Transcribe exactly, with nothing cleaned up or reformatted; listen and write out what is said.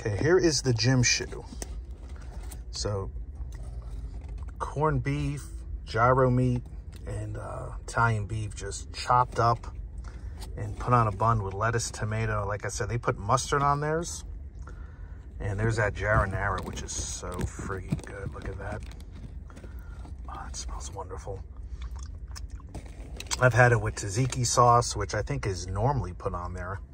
Okay, here is the gym shoe. So, corned beef, gyro meat, and uh, Italian beef just chopped up and put on a bun with lettuce, tomato. Like I said, they put mustard on theirs. And there's that marinara, which is so freaking good. Look at that. Oh, it smells wonderful. I've had it with tzatziki sauce, which I think is normally put on there.